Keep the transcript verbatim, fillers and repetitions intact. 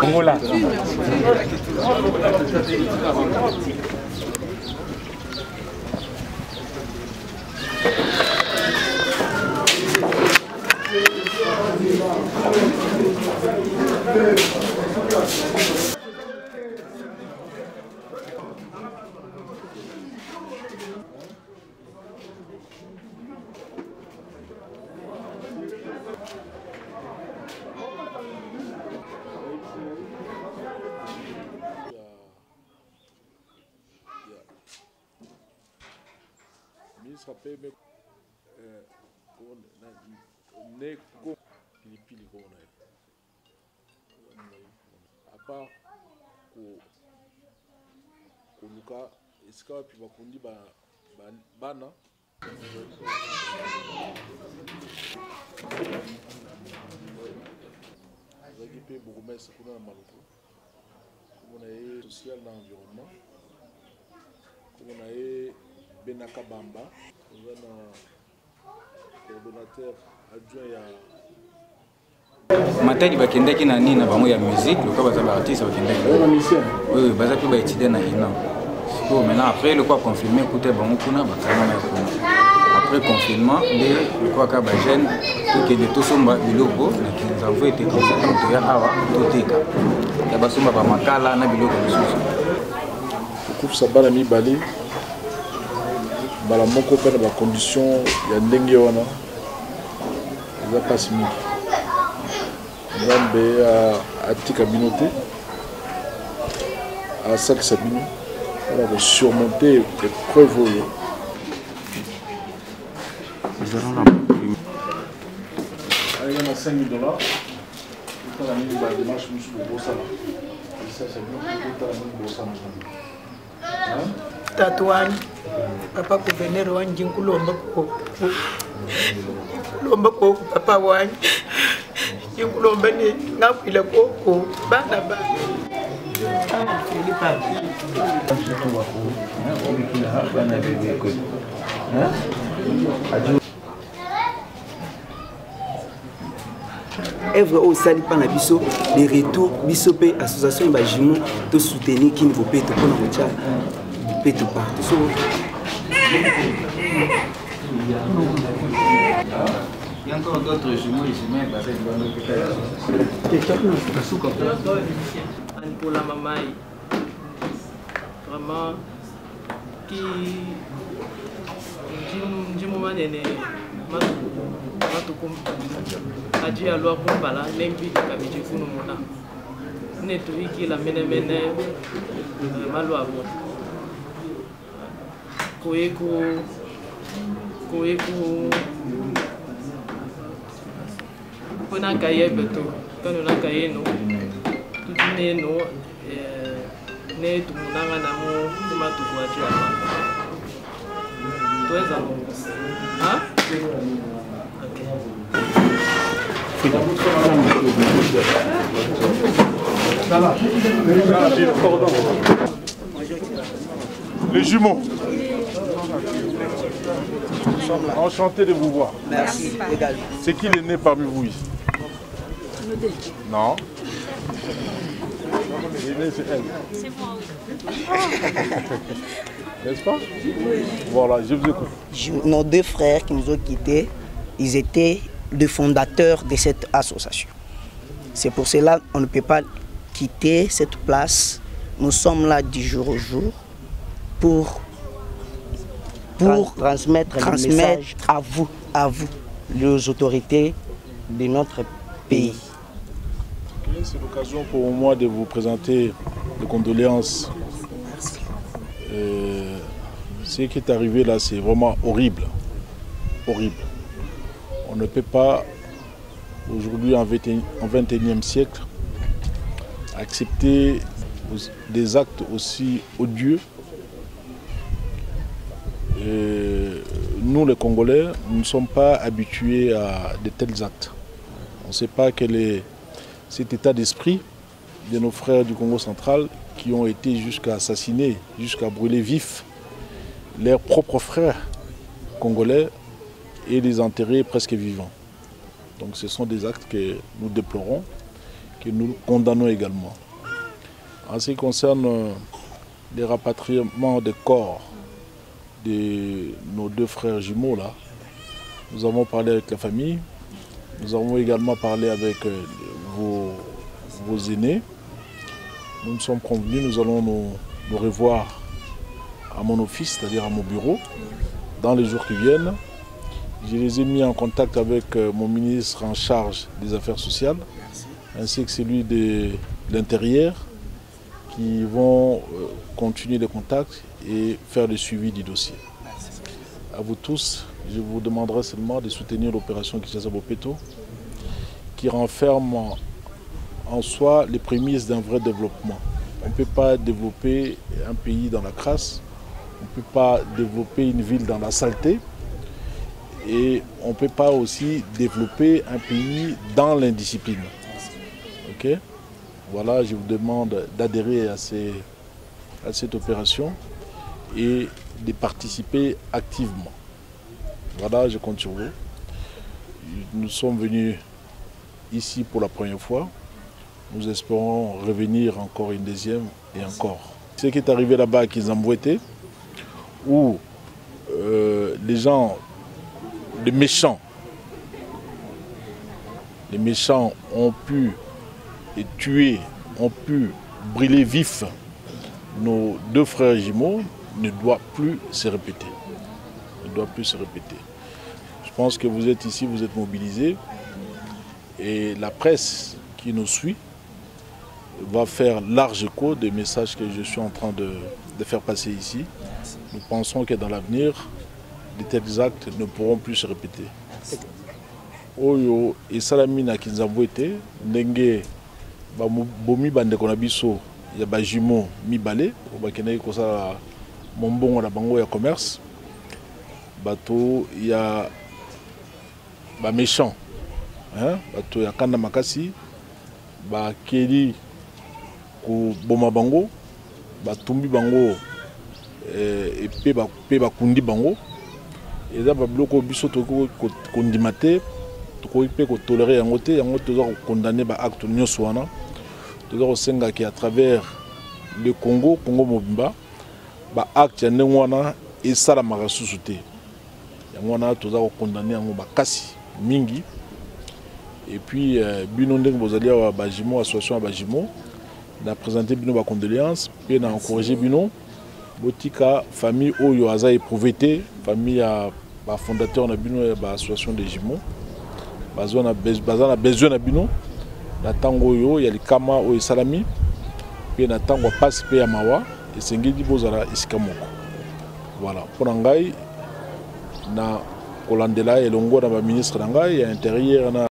Angola. À part au Luka, est-ce que puis va conduire bana récupérer beaucoup mais c'est pour un maloko comme on a social dans l'environnement comme on a Benaka Bamba on a un coordonnateur adjoint à Matadi bakendaki na nini na bango ya musique le quoi baza ba artiste bakendaki oui baza pe ba étudier na ina siko maintenant après le quoi confirmer écouter bango kuna bakana na kuna après confinement le quoi ka ba jeune pour que de tout somba biloko na kinza vous était comme ça to ya hawa to teka ya basomba ba makala na biloko bisusu pour ça bala mi bali bala moko pe na ba condition ya ndenge wana za passe mi Nzambe à Tika Binoté, à Sak Sabino, on a surmonté les preuves. Nous allons là. Il y a cinq mille dollars. Il y a une démarche pour Bossala. Ça, c'est bien. Tatouane, papa pour venir au Ndjinkulomba ko. Kulomba ko papa wani. Ndjinkulomba ni ngapila ko bana ba. Ah, Philippe. Œuvre au sali pana biso les retours biso pe association bajimo to soutenir qui ne vaut pas to pona mocha pe to partout so il y a encore d'autres jumeaux ici mais parce que pour la maman vraiment qui du moment né matukum aji alwa kumbala nembi kabije kuno mona neto iki la mene mene malwa bo koeko koeko kona kaye beto kano na kaye no tutine no ne tumunanga na mo kuma tukwaji ama tuweza no ha Les jumeaux. Enchanté de vous voir. merci également. C'est qui l'aîné parmi vous ici? Non. L'aîné c'est elle. C'est moi. N'est-ce pas? Voilà, je vous écoute. Nos deux frères qui nous ont quittés, ils étaient les fondateurs de cette association. C'est pour cela qu'on ne peut pas quitter cette place. Nous sommes là du jour au jour pour, pour Trans transmettre, transmettre à vous, à vous, les autorités de notre pays. C'est l'occasion pour moi de vous présenter les condoléances. Euh, ce qui est arrivé là, c'est vraiment horrible. Horrible. On ne peut pas, aujourd'hui en vingt et unième siècle, accepter des actes aussi odieux. Et nous, les Congolais, nous ne sommes pas habitués à de tels actes. On ne sait pas quel est cet état d'esprit de nos frères du Congo central qui ont été jusqu'à assassiner, jusqu'à brûler vifs leurs propres frères congolais et les enterrer presque vivants. Donc ce sont des actes que nous déplorons que nous condamnons également. En ce qui concerne les rapatriements des corps de nos deux frères jumeaux là, nous avons parlé avec la famille, nous avons également parlé avec vos, vos aînés. Nous nous sommes convenus, nous allons nous, nous revoir à mon office, c'est-à-dire à mon bureau, dans les jours qui viennent. Je les ai mis en contact avec mon ministre en charge des Affaires sociales, ainsi que celui de l'Intérieur, qui vont continuer les contacts et faire le suivi du dossier. À vous tous, je vous demanderai seulement de soutenir l'opération Kinshasa Bopeto, qui renferme en soi les prémices d'un vrai développement. On ne peut pas développer un pays dans la crasse, on ne peut pas développer une ville dans la saleté, et on ne peut pas aussi développer un pays dans l'indiscipline. Okay? Voilà, je vous demande d'adhérer à, ces, à cette opération et de participer activement. Voilà, je compte sur vous. Nous sommes venus ici pour la première fois. Nous espérons revenir encore une deuxième et encore. Ce qui est arrivé là-bas à Kinzambouété, où euh, les gens, les méchants, les méchants ont pu et tuer, ont pu brûler vifs nos deux frères jumeaux, ne doit plus se répéter. Ne doit plus se répéter. Je pense que vous êtes ici, vous êtes mobilisés, et la presse qui nous suit va faire large écho des messages que je suis en train de, de faire passer ici. Nous pensons que dans l'avenir, de tels actes ne pourront plus se répéter. Oyo et salami na Kinzambouété, ndenge ba bomi bande kona biso ya ba jumeaux mibale o ba kenai ko sa mombongo na bango ya commerce bato ya ba méchant hein bato ya kanda makasi ba keli ko boma bango batumbi bango et pe ba pe ba kundi bango eza ba bloko biso to ko kondimate to ko pe ko tolérer yango te yango to zo condamner ba acte nyonso wana to zo senga ki à travers le Congo Congo mobimba ba acte ya ndenge wana esala makasusu te yango wana to zo condamner yango ba kasi mingi. Et puis bino ndenge bozali wa ba jimo association ba jimo na présenter bino ba condoléances pe na encourager bino botika famille oyo aza éprouvé famille ya ba fondateur na bino ya ba association des jumeaux bazona bazana besoin na bino na tango oyo ya likama oyo salami pe na tango passe pe ya mawa esengeli bozala esika moko. Voilà pour ngai na kolandela elongo na ba ministre na ngai ya intérieur na